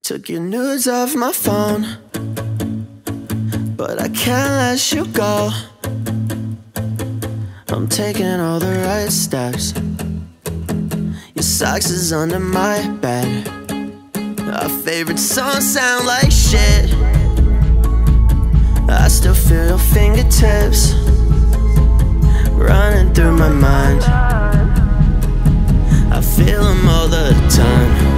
Took your nudes off my phone, but I can't let you go. I'm taking all the right steps. Your socks is under my bed. Our favorite songs sound like shit. I still feel your fingertips running through my mind. I feel them all the time.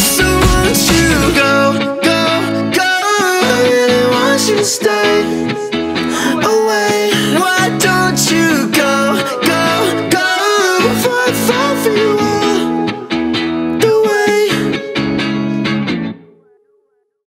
Stay.